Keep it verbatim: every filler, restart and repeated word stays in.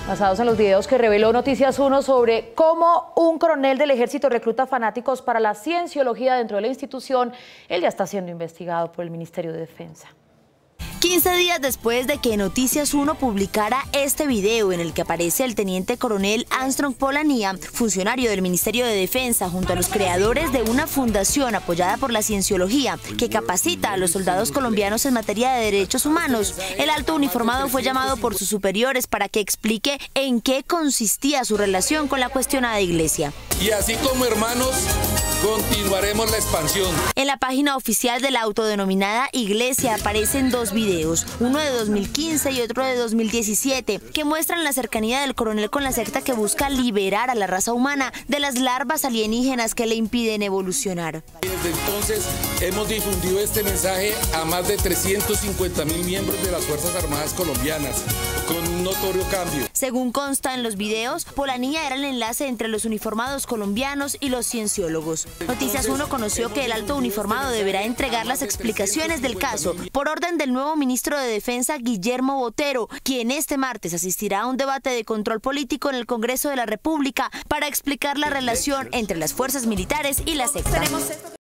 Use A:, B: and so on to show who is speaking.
A: Basados en los videos que reveló Noticias uno sobre cómo un coronel del ejército recluta fanáticos para la cienciología dentro de la institución, él ya está siendo investigado por el Ministerio de Defensa.
B: quince días después de que Noticias uno publicara este video en el que aparece el teniente coronel Armstrong Polanía, funcionario del Ministerio de Defensa, junto a los creadores de una fundación apoyada por la cienciología que capacita a los soldados colombianos en materia de derechos humanos, el alto uniformado fue llamado por sus superiores para que explique en qué consistía su relación con la cuestionada iglesia.
C: Y así como hermanos, continuaremos la expansión.
B: En la página oficial de la autodenominada iglesia aparecen dos videos, uno de dos mil quince y otro de dos mil diecisiete, que muestran la cercanía del coronel con la secta que busca liberar a la raza humana de las larvas alienígenas que le impiden evolucionar.
C: Desde entonces hemos difundido este mensaje a más de trescientos cincuenta mil miembros de las Fuerzas Armadas colombianas, con un notorio cambio.
B: Según consta en los videos, Polanía era el enlace entre los uniformados colombianos y los cienciólogos. Noticias uno conoció que el alto uniformado deberá entregar las explicaciones del caso por orden del nuevo ministro de Defensa, Guillermo Botero, quien este martes asistirá a un debate de control político en el Congreso de la República para explicar la relación entre las fuerzas militares y la secta.